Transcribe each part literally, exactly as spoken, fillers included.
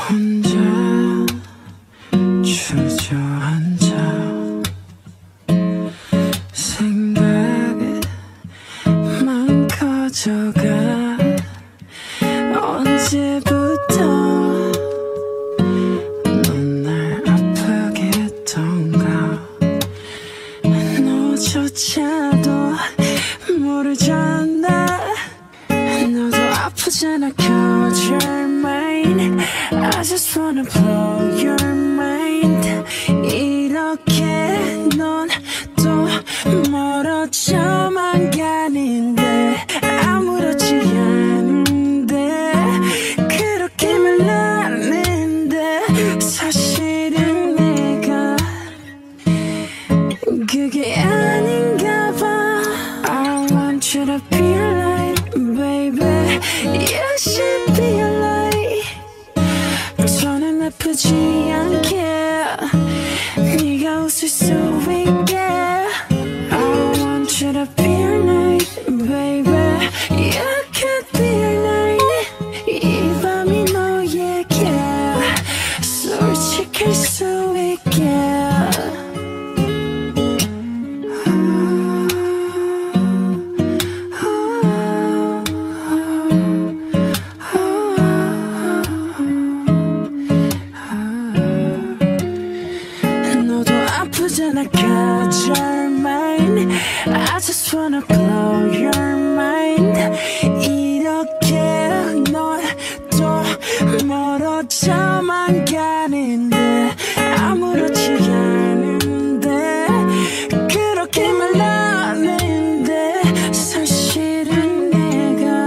혼자 주저앉아 생각만 커져가. 언제부터 넌 날 아프게 했던가. 너조차도 모르잖아. 너도 아프잖아. Cause you're mine. I just wanna blow your mind. 이렇게 넌 또 멀어져만 가는데 아무렇지 않은데 그렇게 말하는데 사실은 내가 그게 아닌가 봐. I want you to be a light, baby. You should be a light. 저는 아프지 않게 네가 웃을 수 있게. I want you to be a light, baby. You could be a light. 이 밤이 너에게 솔직할 수 있게. 아프잖아. Cause you're mine. I just wanna blow your mind. 이렇게 넌 또 멀어져만 가는데 아무렇지 않은데 그렇게 말하는데 사실은 내가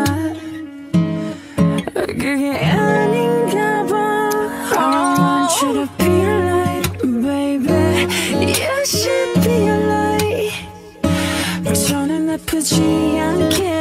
그게 아닌가 봐. I want you to be a light, baby. You should be a light. 저는 아프지 않게